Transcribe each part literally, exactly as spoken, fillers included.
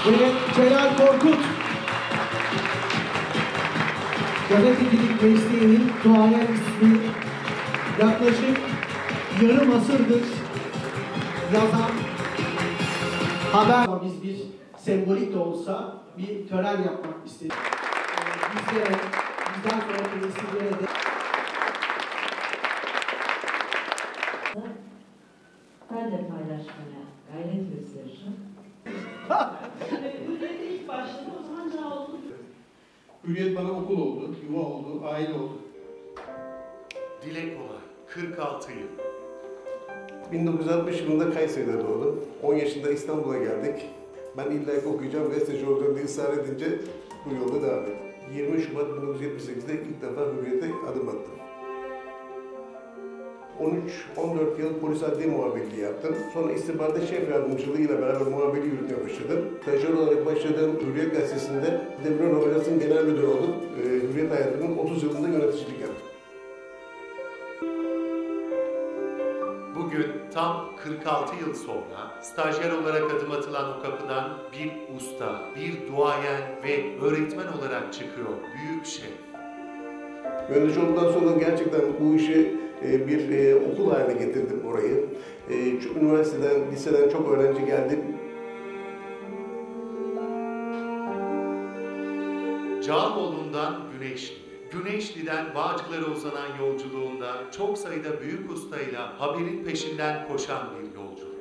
ve Celal Korkut. Gazetecilik mesleğinin duayen ismi, yaklaşık yarım asırdır yazan haber. Biz bir sembolik de olsa bir tören yapmak istedik. Bizlere, bizden sonraki nesillere de... Ben de paylaşmaya gayret göstereceğim. Hürriyet'e ilk başladı, o zaman ne oldu? Hürriyet bana okul oldu, yuva oldu, aile oldu. Dile kolay, kırk altı yıl. bin dokuz yüz altmış yılında Kayseri'de doğdum. on yaşında İstanbul'a geldik. Ben illa ki okuyacağım, gazeteci olacağım diye ısrar edince bu yolda devam ettim. yirmi Şubat bin dokuz yüz yetmiş sekizde ilk defa Hürriyet'e adım attım. on üç on dört yıl polis adliye muhabirliği yaptım. Sonra istihbarat şef yardımcılığıyla beraber muhabirliği yürütmeye başladım. Stajyer olarak başladığım Hürriyet Gazetesi'nde Demirören Haberası'nın genel müdürü oldum. Ee, Hürriyet hayatımın otuz yılında yöneticilik yaptım. Bugün tam kırk altı yıl sonra stajyer olarak adım atılan o kapıdan bir usta, bir duayen ve öğretmen olarak çıkıyor büyük şef. Yönetici olduktan sonra gerçekten bu işi e, bir e, okul haline getirdim orayı. E, üniversiteden, liseden çok öğrenci geldi. Cağaloğlu'ndan Güneşli, Güneşli'den Bağcılar'a uzanan yolculuğunda çok sayıda büyük ustayla haberin peşinden koşan bir yolculuk.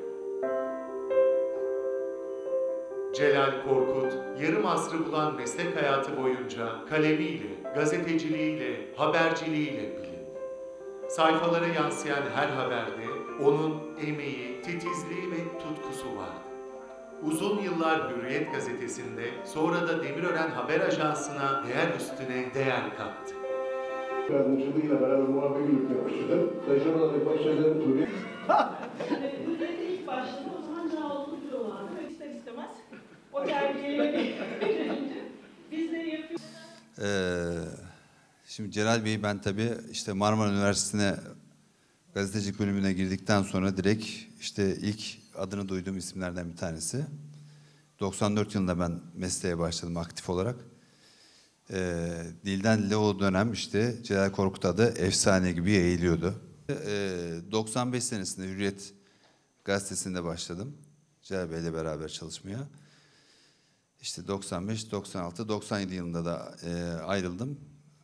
Celal Korkut, yarım asrı bulan meslek hayatı boyunca kalemiyle, gazeteciliğiyle, haberciliğiyle bilindi. Sayfalara yansıyan her haberde onun emeği, titizliği ve tutkusu vardı. Uzun yıllar Hürriyet gazetesinde, sonra da Demirören Haber Ajansı'na değer üstüne değer kattı. Yardımcılığıyla beraber muhabirliği yürütmeye başladım. Stajyer olarak başladığım Hürriyet... Hürriyet'e ilk başladı, o zaman ne oldu diyorlardı. İster istemez o terbiyeyi verince biz de yapıyoruz. Ee, şimdi Celal Bey'i ben tabii işte Marmara Üniversitesi'ne gazetecilik bölümüne girdikten sonra direkt işte ilk adını duyduğum isimlerden bir tanesi. doksan dört yılında ben mesleğe başladım aktif olarak. Ee, dilden dile o dönem işte Celal Korkut adı efsane gibi yayılıyordu. Ee, doksan beş senesinde Hürriyet gazetesinde başladım. Celal Bey'le beraber çalışmaya. İşte doksan beş, doksan altı, doksan yedi yılında da e, ayrıldım.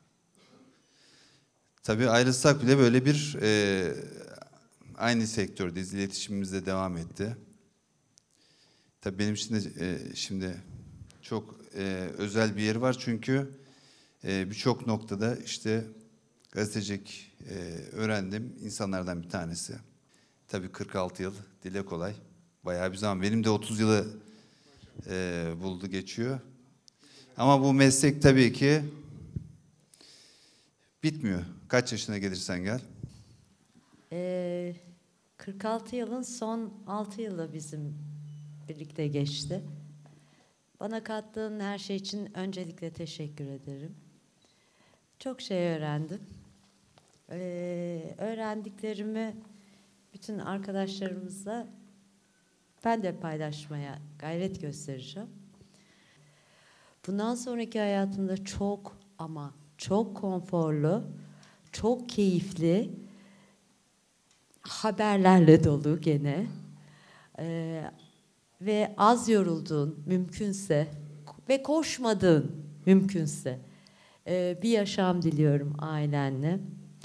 Tabii ayrılsak bile böyle bir e, aynı sektördeyiz, iletişimimiz de devam etti. Tabii benim için de e, şimdi çok e, özel bir yeri var çünkü e, birçok noktada işte gazetecilik e, öğrendim insanlardan bir tanesi. Tabii kırk altı yıl, dile kolay, bayağı bir zaman. Benim de otuz yılı e, buldu geçiyor. Ama bu meslek tabii ki bitmiyor. Kaç yaşına gelirsen gel. Ee, kırk altı yılın son altı yılı bizim birlikte geçti. Bana kattığın her şey için öncelikle teşekkür ederim. Çok şey öğrendim. Ee, öğrendiklerimi bütün arkadaşlarımızla ben de paylaşmaya gayret göstereceğim. Bundan sonraki hayatımda çok ama çok konforlu, çok keyifli haberlerle dolu gene ee, ve az yorulduğun mümkünse ve koşmadığın mümkünse ee, bir yaşam diliyorum ailenle.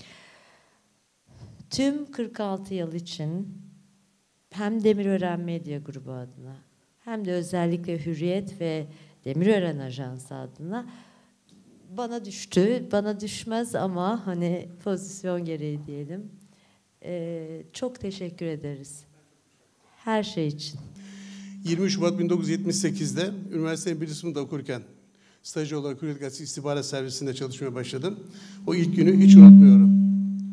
Tüm kırk altı yıl için hem Demirören Medya Grubu adına hem de özellikle Hürriyet ve Demirören Ajansı adına bana düştü, bana düşmez ama hani pozisyon gereği diyelim. Ee, çok teşekkür ederiz. Her şey için. yirmi Şubat bin dokuz yüz yetmiş sekizde üniversitenin birinci sınıfında okurken stajyer olarak Hürriyet Gazetesi İstihbarat Servisinde çalışmaya başladım. O ilk günü hiç unutmuyorum.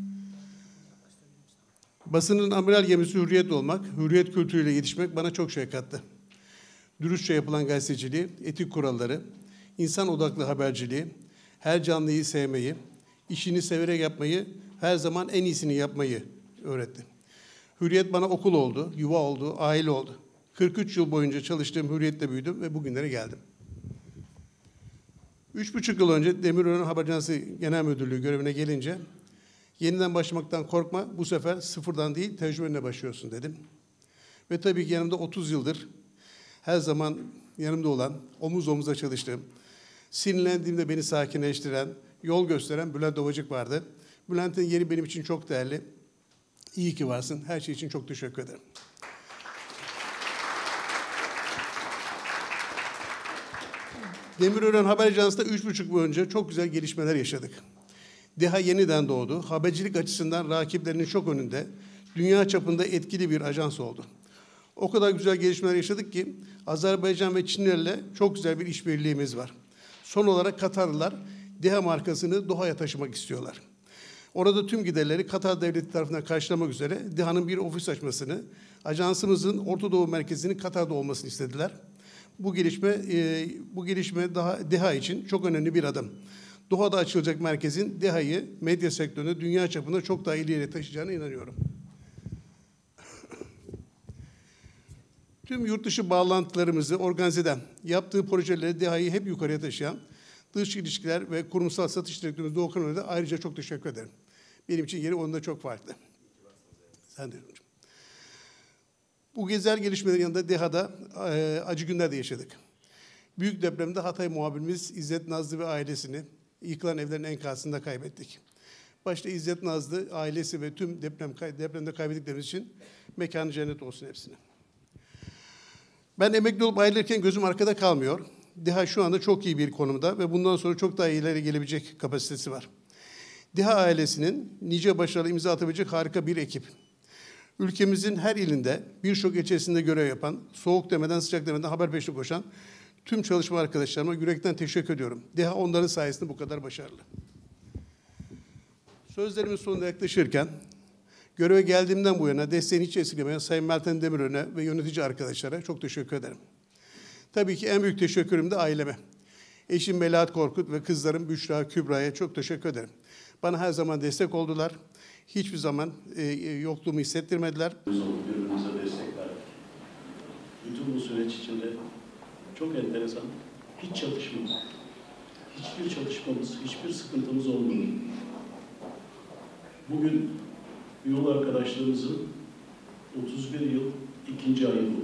Basının amiral gemisi Hürriyet olmak, Hürriyet kültürüyle yetişmek bana çok şey kattı. Dürüstçe yapılan gazeteciliği, etik kuralları, insan odaklı haberciliği, her canlıyı sevmeyi, işini severek yapmayı, her zaman en iyisini yapmayı öğretti. Hürriyet bana okul oldu, yuva oldu, aile oldu. kırk üç yıl boyunca çalıştığım Hürriyet'te büyüdüm ve bugünlere geldim. Üç buçuk yıl önce Demirören Haber Ajansı Genel Müdürlüğü görevine gelince yeniden başlamaktan korkma, bu sefer sıfırdan değil tecrübenle başlıyorsun dedim. Ve tabii ki yanımda otuz yıldır her zaman yanımda olan, omuz omuza çalıştığım, sinirlendiğimde beni sakinleştiren, yol gösteren Bülent Ovacık vardı. Bülent'in yeri benim için çok değerli. İyi ki varsın. Her şey için çok teşekkür ederim. Demirören Haber Ajansı'nda üç buçuk yıl önce çok güzel gelişmeler yaşadık. DİHA yeniden doğdu. Habercilik açısından rakiplerinin çok önünde, dünya çapında etkili bir ajans oldu. O kadar güzel gelişmeler yaşadık ki Azerbaycan ve Çinlerle çok güzel bir işbirliğimiz var. Son olarak Katarlılar DİHA markasını Doha'ya taşımak istiyorlar. Orada tüm giderleri Katar Devleti tarafından karşılamak üzere DİHA'nın bir ofis açmasını, ajansımızın Orta Doğu merkezinin Katar'da olmasını istediler. Bu gelişme, e, bu gelişme daha DİHA için çok önemli bir adım. Doha'da açılacak merkezin DİHA'yı medya sektöründe dünya çapında çok daha ileriye taşıyacağına inanıyorum. Tüm yurt dışı bağlantılarımızı organize eden, yaptığı projeleri DİHA'yı hep yukarıya taşıyan dış ilişkiler ve kurumsal satış direktörümüz Doğukan Hoca'ya ayrıca çok teşekkür ederim. Benim için yeri onda çok farklı. Sen de hocam. Bu güzel gelişmelerin yanında DİHA'da e, acı günler de yaşadık. Büyük depremde Hatay muhabirimiz İzzet Nazlı ve ailesini yıkılan evlerin enkazında kaybettik. Başta İzzet Nazlı, ailesi ve tüm deprem, depremde kaybettiklerimiz için mekanı cennet olsun hepsine. Ben emekli olup ayrılırken gözüm arkada kalmıyor. DİHA şu anda çok iyi bir konumda ve bundan sonra çok daha ileri gelebilecek kapasitesi var. DİHA ailesinin nice başarılı imza atabilecek harika bir ekip. Ülkemizin her ilinde birçok ilçesinde görev yapan, soğuk demeden sıcak demeden haber peşine koşan tüm çalışma arkadaşlarıma yürekten teşekkür ediyorum. DİHA onların sayesinde bu kadar başarılı. Sözlerimin sonuna yaklaşırken, göreve geldiğimden bu yana desteğini hiç esirgemeyen Sayın Meltem Demirören'e ve yönetici arkadaşlara çok teşekkür ederim. Tabii ki en büyük teşekkürüm de aileme. Eşim Melahat Korkut ve kızlarım Büşra, Kübra'ya çok teşekkür ederim. Bana her zaman destek oldular. Hiçbir zaman e, yokluğumu hissettirmediler. Birbirimize destek verdik. Bütün bu süreç içinde çok enteresan, hiç çatışmadık. Hiçbir çatışmamız, hiçbir sıkıntımız olmadı. Bugün yol arkadaşlığımızın otuz bir yıl ikinci ayı oldu.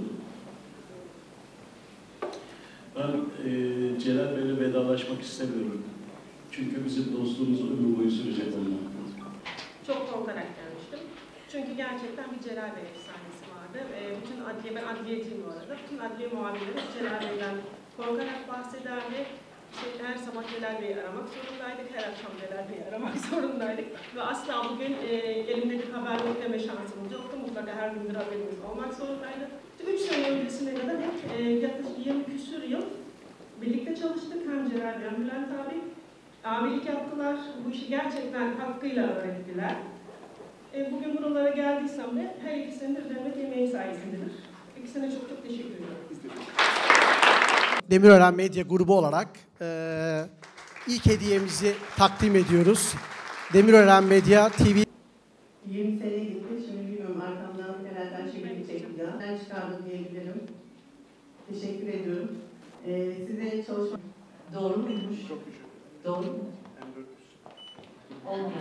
Ben e, Celal Bey'le vedalaşmak istemiyorum. Çünkü bizim dostluğumuz ömür boyu sürecek onunla. Çok korkarak gelmiştim. Çünkü gerçekten bir Celal Bey efsanesi vardı. E, bütün adliye, ben adliyeciyim bu arada. Bütün adliye muhabirleri Celal Bey'den korkarak bahsederdi. İşte her sabah Celal Bey'i aramak zorundaydık, her akşam Celal Bey'i aramak zorundaydık. Ve asla bugün e, elimde bir haber bekleme şansımız yoktu. Mutlaka her gün bir haberimiz olmak zorundaydı. Üç sene öncesine kadar hep e, yaklaşık yirmi küsur yıl birlikte çalıştık. Hem Celal Bey hem Bülent abi. Abilik yaptılar. Bu işi gerçekten hakkıyla öğrettiler. E, bugün buralara geldiysem de her ikisinin de Demet yemeği sayesindedir. İkisine çok çok teşekkür ediyorum. Demirören Medya Grubu olarak e, ilk hediyemizi takdim ediyoruz. Demirören Medya T V. yirmi sene gitti. Şimdi bilmiyorum arkamdan herhalde şimdi gidecek bir daha. Ben çıkardım diyebilirim. Teşekkür ediyorum. Ee, size çalışma... Doğru muymuş? Çok teşekkür ederim. Doğru mu? Olmuyor.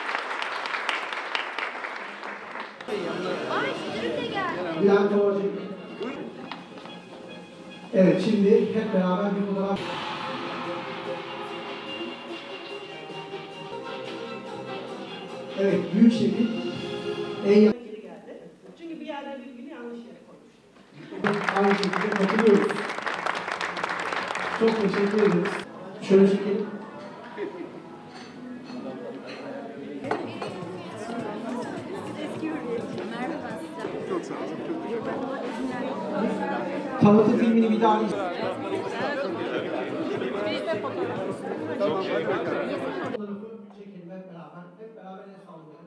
Bülent Ovacık. Evet, şimdi hep beraber bir fotoğraf... Evet, büyük şekil. En Geri geldi. Çünkü bir yerden virgülü yanlış yere koymuştum. aynı şekilde katılıyoruz. Çok teşekkür ederiz. Şöyle çekelim. Çok sağ olun. Tanıtım filmini bir daha izleyelim. Tamam, hadi bakalım. Çekelim hep beraber. Hep beraber el sallayalım.